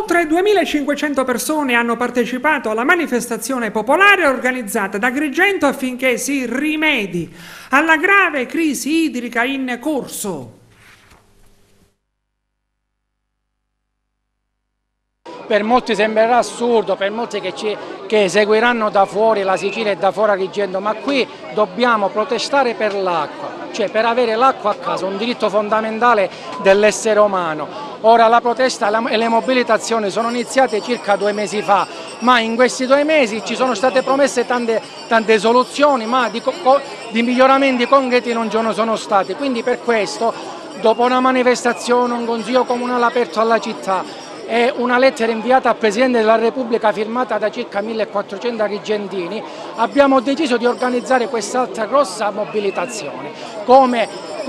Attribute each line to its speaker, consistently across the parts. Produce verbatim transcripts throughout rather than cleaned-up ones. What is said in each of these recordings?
Speaker 1: Oltre duemilacinquecento persone hanno partecipato alla manifestazione popolare organizzata da Agrigento affinché si rimedi alla grave crisi idrica in corso.
Speaker 2: Per molti sembrerà assurdo, per molti che, ci, che seguiranno da fuori la Sicilia e da fuori Agrigento, ma qui dobbiamo protestare per l'acqua, cioè per avere l'acqua a casa, un diritto fondamentale dell'essere umano. Ora la protesta e le mobilitazioni sono iniziate circa due mesi fa, ma in questi due mesi ci sono state promesse tante, tante soluzioni, ma di, di miglioramenti concreti non ce ne sono stati. Quindi per questo, dopo una manifestazione, un consiglio comunale aperto alla città, e una lettera inviata al Presidente della Repubblica firmata da circa millequattrocento agrigentini, abbiamo deciso di organizzare quest'altra grossa mobilitazione come,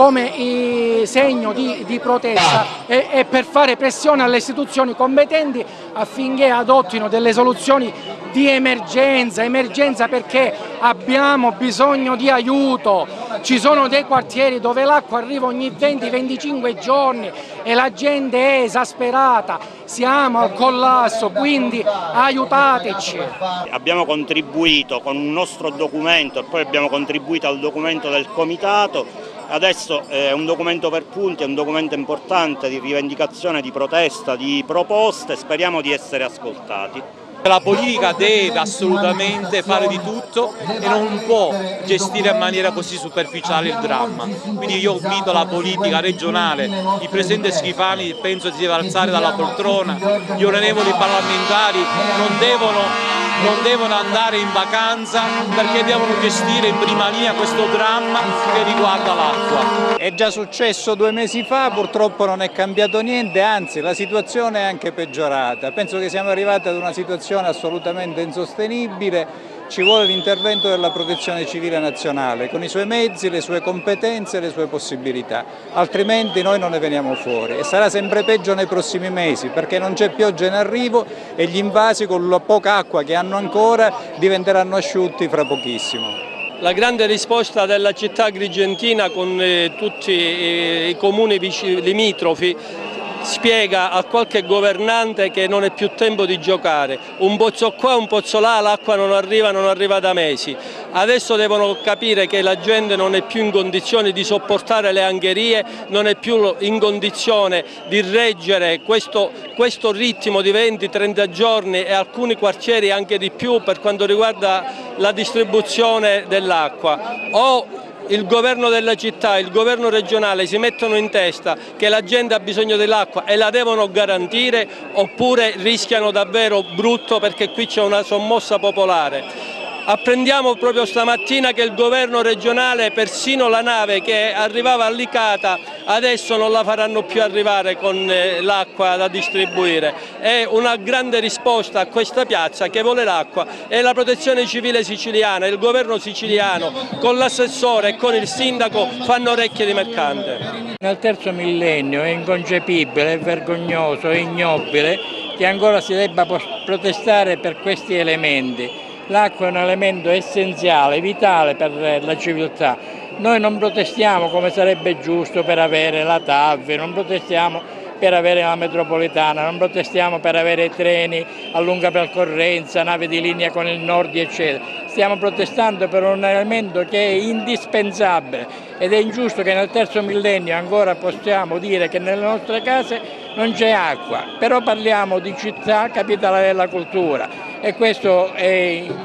Speaker 2: come segno di, di protesta e, e per fare pressione alle istituzioni competenti affinché adottino delle soluzioni di emergenza, emergenza perché abbiamo bisogno di aiuto. Ci sono dei quartieri dove l'acqua arriva ogni venti venticinque giorni e la gente è esasperata, siamo al collasso, quindi aiutateci.
Speaker 3: Abbiamo contribuito con un nostro documento e poi abbiamo contribuito al documento del comitato. Adesso è un documento per punti, è un documento importante di rivendicazione, di protesta, di proposte, speriamo di essere ascoltati.
Speaker 4: La politica deve assolutamente fare di tutto e non può gestire in maniera così superficiale il dramma. Quindi io invito la politica regionale, il Presidente Schifani penso si deve alzare dalla poltrona, gli onorevoli parlamentari non devono non devono andare in vacanza perché devono gestire in prima linea questo dramma che riguarda l'acqua.
Speaker 5: È già successo due mesi fa, purtroppo non è cambiato niente, anzi la situazione è anche peggiorata. Penso che siamo arrivati ad una situazione assolutamente insostenibile. Ci vuole l'intervento della Protezione Civile Nazionale con i suoi mezzi, le sue competenze e le sue possibilità, altrimenti noi non ne veniamo fuori e sarà sempre peggio nei prossimi mesi perché non c'è pioggia in arrivo e gli invasi con la poca acqua che hanno ancora diventeranno asciutti fra pochissimo.
Speaker 6: La grande risposta della città agrigentina con eh, tutti eh, i comuni limitrofi spiega a qualche governante che non è più tempo di giocare. Un pozzo qua, un pozzo là, l'acqua non arriva, non arriva da mesi. Adesso devono capire che la gente non è più in condizione di sopportare le angherie, non è più in condizione di reggere questo, questo ritmo di venti trenta giorni e alcuni quartieri anche di più per quanto riguarda la distribuzione dell'acqua. O il governo della città, il governo regionale si mettono in testa che la gente ha bisogno dell'acqua e la devono garantire oppure rischiano davvero brutto perché qui c'è una sommossa popolare. Apprendiamo proprio stamattina che il governo regionale, persino la nave che arrivava a Licata, adesso non la faranno più arrivare con l'acqua da distribuire. È una grande risposta a questa piazza che vuole l'acqua e la Protezione Civile siciliana, il governo siciliano con l'assessore e con il sindaco fanno orecchie di mercante.
Speaker 7: Nel terzo millennio è inconcepibile, è vergognoso, è ignobile che ancora si debba protestare per questi elementi. L'acqua è un elemento essenziale, vitale per la civiltà. Noi non protestiamo come sarebbe giusto per avere la T A V, non protestiamo per avere la metropolitana, non protestiamo per avere treni a lunga percorrenza, navi di linea con il nord, eccetera. Stiamo protestando per un elemento che è indispensabile ed è ingiusto che nel terzo millennio ancora possiamo dire che nelle nostre case non c'è acqua, però parliamo di città capitale della cultura e questo è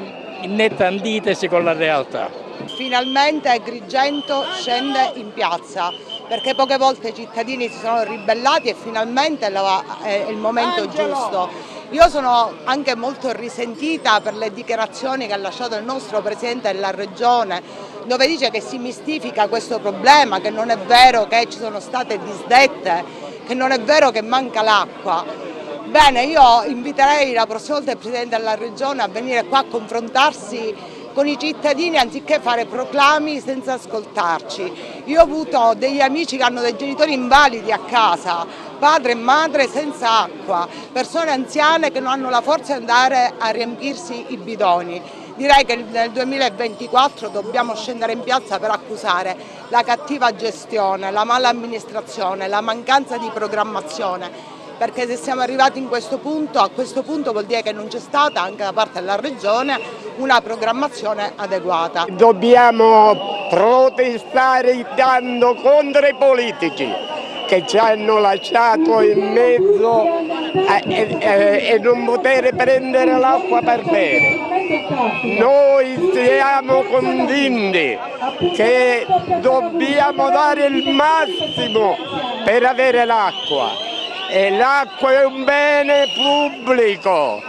Speaker 7: in netta antitesi con la realtà.
Speaker 8: Finalmente Agrigento scende in piazza perché poche volte i cittadini si sono ribellati e finalmente è il momento Angelo. giusto. Io sono anche molto risentita per le dichiarazioni che ha lasciato il nostro Presidente della Regione, dove dice che si mistifica questo problema, che non è vero che ci sono state disdette, che non è vero che manca l'acqua. Bene, io inviterei la prossima volta il Presidente della Regione a venire qua a confrontarsi con i cittadini anziché fare proclami senza ascoltarci. Io ho avuto degli amici che hanno dei genitori invalidi a casa, padre e madre senza acqua, persone anziane che non hanno la forza di andare a riempirsi i bidoni. Direi che nel duemilaventiquattro dobbiamo scendere in piazza per accusare la cattiva gestione, la mala amministrazione, la mancanza di programmazione perché se siamo arrivati in questo punto, a questo punto vuol dire che non c'è stata anche da parte della Regione una programmazione adeguata.
Speaker 9: Dobbiamo protestare dando contro i politici che ci hanno lasciato in mezzo e, e, e non poter prendere l'acqua per bere. Noi siamo convinti che dobbiamo dare il massimo per avere l'acqua e l'acqua è un bene pubblico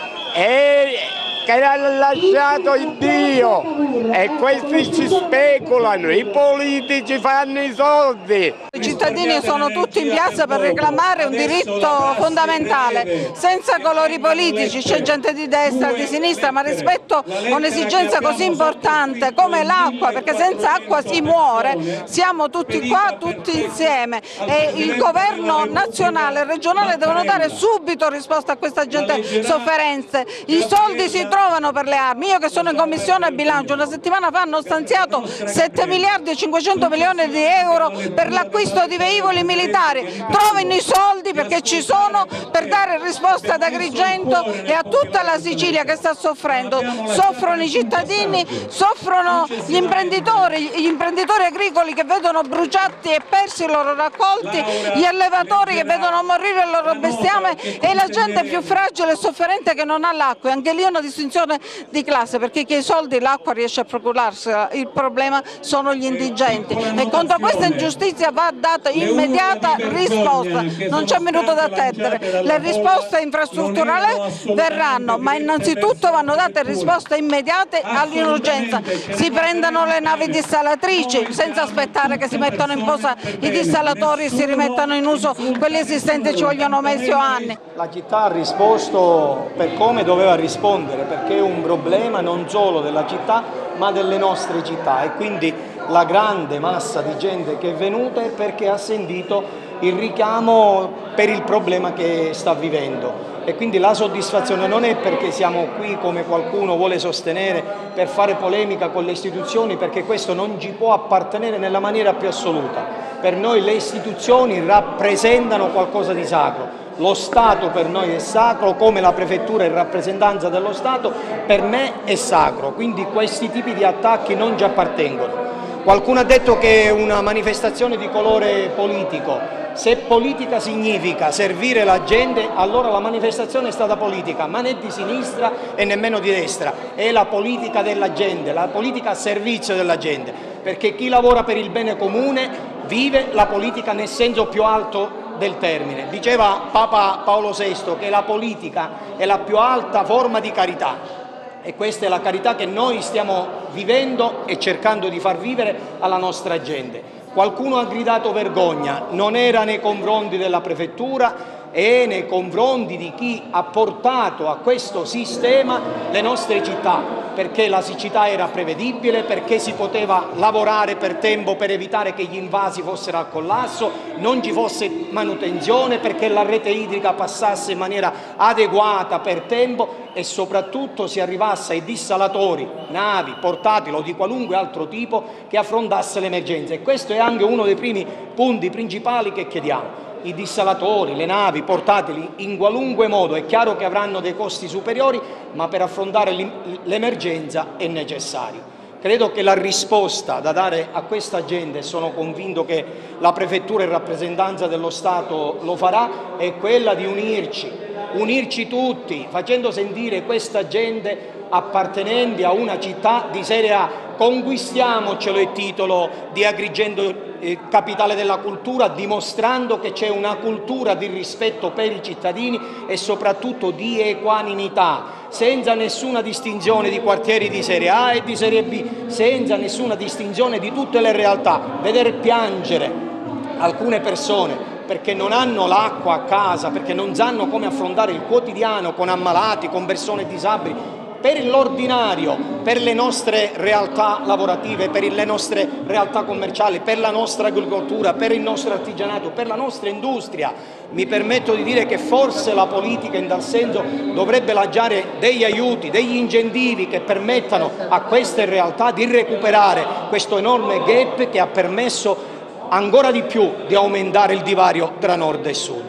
Speaker 9: e che ha lasciato il Dio e questi ci speculano, i politici fanno i soldi.
Speaker 10: I cittadini sono tutti in piazza per reclamare un diritto fondamentale, senza colori politici, c'è gente di destra, di sinistra, ma rispetto a un'esigenza così importante come l'acqua, perché senza acqua si muore, siamo tutti qua, tutti insieme e il governo nazionale e regionale devono dare subito risposta a questa gente sofferenze. I soldi si trovano per le armi, io che sono in commissione bilancio una settimana fa hanno stanziato sette miliardi e cinquecento milioni di euro per l'acquisto di velivoli militari, trovino i soldi perché ci sono per dare risposta ad Agrigento e a tutta la Sicilia che sta soffrendo, soffrono i cittadini, soffrono gli imprenditori, gli imprenditori agricoli che vedono bruciati e persi i loro raccolti, gli allevatori che vedono morire il loro bestiame e la gente più fragile e sofferente che non ha l'acqua. Anche lì è una distinzione di classe perché chi ha i soldi l'acqua riesce a procurarsela, il problema sono gli indigenti e contro questa ingiustizia va data immediata risposta, non c'è minuto da attendere, le risposte infrastrutturali verranno ma innanzitutto vanno date risposte immediate all'urgenza, si prendano le navi dissalatrici senza aspettare che si mettano in posa i dissalatori e si rimettano in uso quelli esistenti, ci vogliono mesi o anni.
Speaker 11: La città ha risposto per come doveva rispondere perché è un problema non solo della città ma delle nostre città e quindi la grande massa di gente che è venuta è perché ha sentito il richiamo per il problema che sta vivendo e quindi la soddisfazione non è perché siamo qui come qualcuno vuole sostenere per fare polemica con le istituzioni perché questo non ci può appartenere nella maniera più assoluta. Per noi le istituzioni rappresentano qualcosa di sacro. Lo Stato per noi è sacro, come la prefettura è rappresentanza dello Stato, per me è sacro, quindi questi tipi di attacchi non ci appartengono. Qualcuno ha detto che è una manifestazione di colore politico, se politica significa servire la gente allora la manifestazione è stata politica, ma né di sinistra e nemmeno di destra, è la politica della gente, la politica a servizio della gente, perché chi lavora per il bene comune vive la politica nel senso più alto del termine. Diceva Papa Paolo sesto che la politica è la più alta forma di carità e questa è la carità che noi stiamo vivendo e cercando di far vivere alla nostra gente. Qualcuno ha gridato vergogna, non era nei confronti della prefettura e nei confronti di chi ha portato a questo sistema le nostre città, perché la siccità era prevedibile, perché si poteva lavorare per tempo per evitare che gli invasi fossero al collasso, non ci fosse manutenzione, perché la rete idrica passasse in maniera adeguata per tempo e soprattutto si arrivasse ai dissalatori, navi, portatili o di qualunque altro tipo che affrontasse l'emergenza. E questo è anche uno dei primi punti principali che chiediamo. I dissalatori, le navi, portatili in qualunque modo, è chiaro che avranno dei costi superiori, ma per affrontare l'emergenza è necessario. Credo che la risposta da dare a questa gente, e sono convinto che la Prefettura in rappresentanza dello Stato lo farà, è quella di unirci, unirci tutti, facendo sentire questa gente appartenenti a una città di serie A. Conquistiamocelo il titolo di Agrigento eh, capitale della cultura, dimostrando che c'è una cultura di rispetto per i cittadini e soprattutto di equanimità, senza nessuna distinzione di quartieri di serie A e di serie B, senza nessuna distinzione di tutte le realtà. Vedere piangere alcune persone perché non hanno l'acqua a casa, perché non sanno come affrontare il quotidiano con ammalati, con persone disabili, per l'ordinario, per le nostre realtà lavorative, per le nostre realtà commerciali, per la nostra agricoltura, per il nostro artigianato, per la nostra industria. Mi permetto di dire che forse la politica in tal senso dovrebbe lanciare degli aiuti, degli incentivi che permettano a queste realtà di recuperare questo enorme gap che ha permesso ancora di più di aumentare il divario tra nord e sud.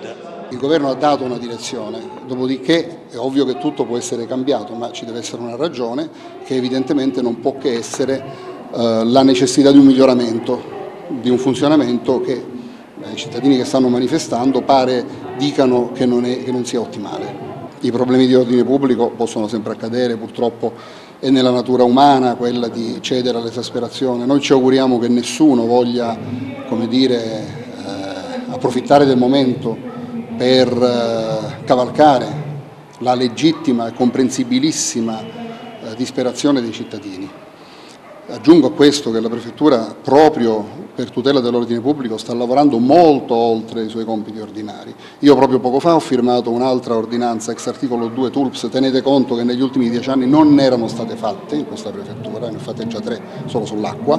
Speaker 12: Il governo ha dato una direzione, dopodiché è ovvio che tutto può essere cambiato, ma ci deve essere una ragione che evidentemente non può che essere eh, la necessità di un miglioramento, di un funzionamento che eh, i cittadini che stanno manifestando pare dicano che non, è, che non sia ottimale. I problemi di ordine pubblico possono sempre accadere, purtroppo è nella natura umana quella di cedere all'esasperazione. Noi ci auguriamo che nessuno voglia, come dire, eh, approfittare del momento per eh, cavalcare la legittima e comprensibilissima eh, disperazione dei cittadini. Aggiungo a questo che la Prefettura, proprio per tutela dell'ordine pubblico, sta lavorando molto oltre i suoi compiti ordinari. Io proprio poco fa ho firmato un'altra ordinanza ex articolo due T U L P S, tenete conto che negli ultimi dieci anni non erano state fatte in questa Prefettura, ne ho fatte già tre solo sull'acqua.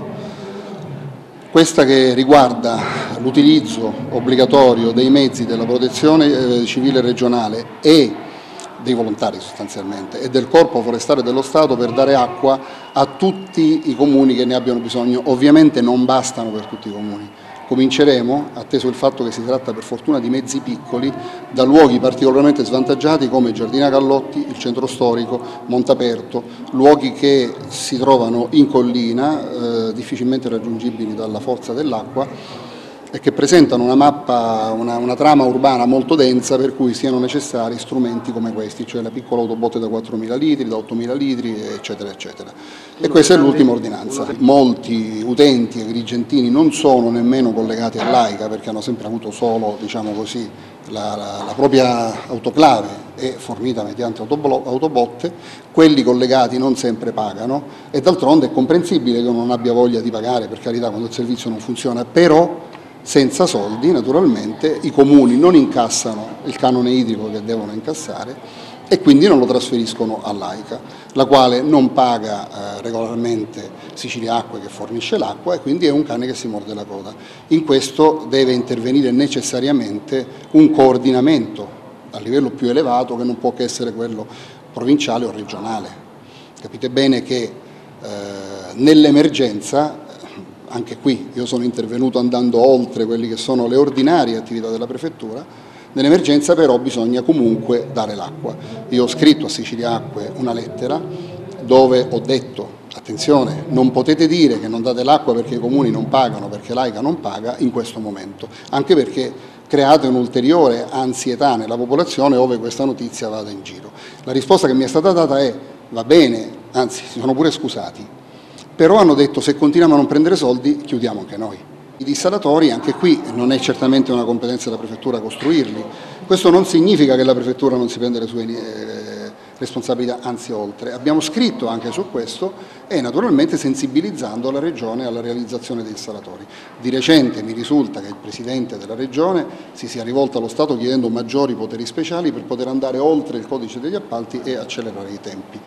Speaker 12: Questa che riguarda l'utilizzo obbligatorio dei mezzi della protezione civile regionale e dei volontari sostanzialmente e del Corpo Forestale dello Stato per dare acqua a tutti i comuni che ne abbiano bisogno. Ovviamente non bastano per tutti i comuni. Cominceremo, atteso il fatto che si tratta per fortuna di mezzi piccoli, da luoghi particolarmente svantaggiati come Giardina Gallotti, il centro storico, Montaperto, luoghi che si trovano in collina, eh, difficilmente raggiungibili dalla forza dell'acqua e che presentano una mappa, una, una trama urbana molto densa, per cui siano necessari strumenti come questi, cioè la piccola autobotte da quattromila litri, da ottomila litri, eccetera, eccetera. E questa è l'ultima ordinanza. Molti utenti agrigentini non sono nemmeno collegati all'AICA perché hanno sempre avuto solo, diciamo così, la, la, la propria autoclave è fornita mediante autobotte, quelli collegati non sempre pagano e d'altronde è comprensibile che uno non abbia voglia di pagare, per carità, quando il servizio non funziona, però senza soldi naturalmente i comuni non incassano il canone idrico che devono incassare e quindi non lo trasferiscono all'AICA, la quale non paga eh, regolarmente Siciliacque che fornisce l'acqua e quindi è un cane che si morde la coda. In questo deve intervenire necessariamente un coordinamento a livello più elevato che non può che essere quello provinciale o regionale. Capite bene che eh, nell'emergenza, anche qui io sono intervenuto andando oltre quelle che sono le ordinarie attività della Prefettura, nell'emergenza però bisogna comunque dare l'acqua. Io ho scritto a Siciliacque una lettera dove ho detto, attenzione, non potete dire che non date l'acqua perché i comuni non pagano, perché l'AICA non paga in questo momento, anche perché create un'ulteriore ansietà nella popolazione ove questa notizia vada in giro. La risposta che mi è stata data è, va bene, anzi si sono pure scusati, però hanno detto se continuiamo a non prendere soldi chiudiamo anche noi. I dissalatori, anche qui non è certamente una competenza della Prefettura costruirli, questo non significa che la Prefettura non si prende le sue eh, responsabilità, anzi oltre. Abbiamo scritto anche su questo e naturalmente sensibilizzando la Regione alla realizzazione dei dissalatori. Di recente mi risulta che il Presidente della Regione si sia rivolto allo Stato chiedendo maggiori poteri speciali per poter andare oltre il codice degli appalti e accelerare i tempi.